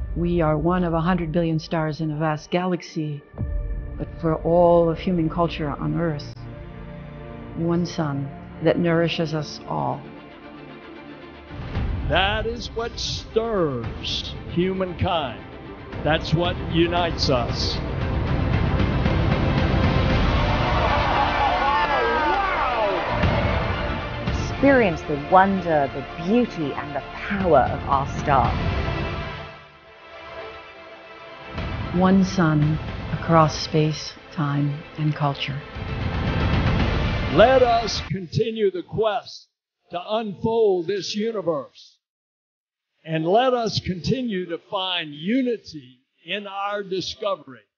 We are one of 100 billion stars in a vast galaxy, but for all of human culture on Earth, one sun that nourishes us all. That is what stirs humankind. That's what unites us. Experience the wonder, the beauty, and the power of our star. One sun across space, time, and culture. Let us continue the quest to unfold this universe. And let us continue to find unity in our discovery.